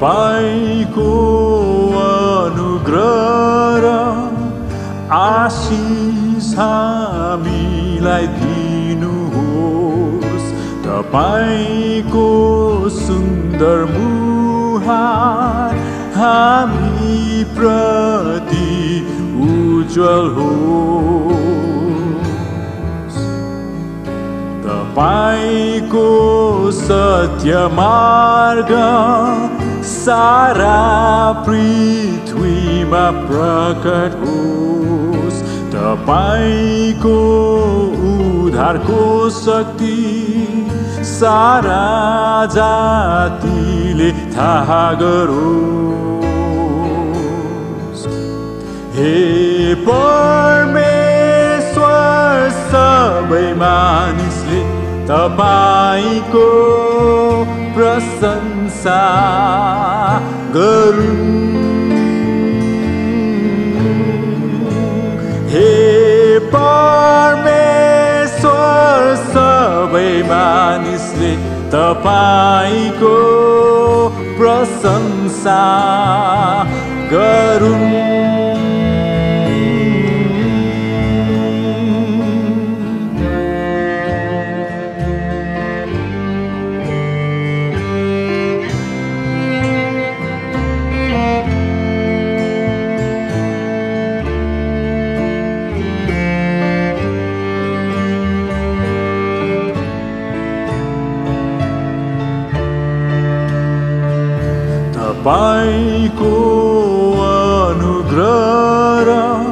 तपाईको अनुग्रह र आशीष हामीलाई दिनुहोस्। तपाईको सुन्दर मुहार हामी प्रति उज्जवल होस्। तपाईको सत्य मार्ग सारा पृथ्वीमा प्रकट होस्। तपाईको उद्धारको शक्ति सारा जातिले थाहा गरोस्। हे परमेश्वर, सबै मानिसले तपाईको प्रशंसा गरून्। हे परमेश्वर, सबै मानिसले तपाईको प्रशंसा गरून्। तपाईको अनुग्रह र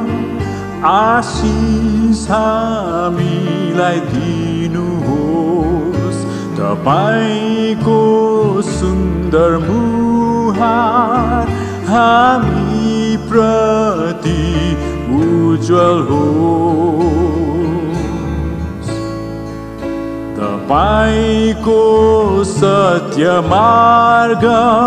आशीष हामीलाई दिनुहोस्। तपाईको सुन्दर मुहार हामी प्रति उज्जवल होस्। तपाईको सत्य मार्ग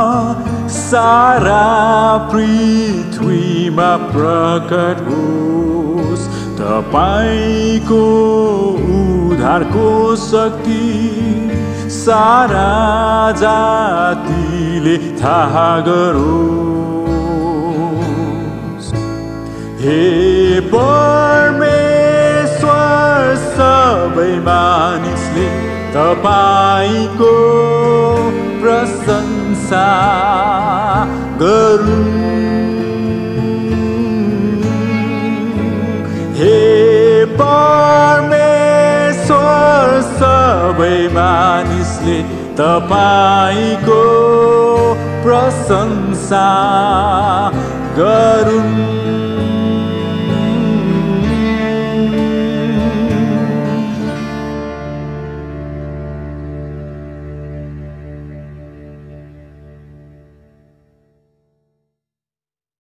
सारा पृथ्वीमा प्रकट होस्। तपाईको उद्धारको शक्ति सारा जातिले थाहा गरोस्। हे परमेश्वर, सबै मानिसले तपाईको प्रशंसा गरून्। हे परमेश्वर, सबै मानिसले तपाईको प्रशंसा गरून्।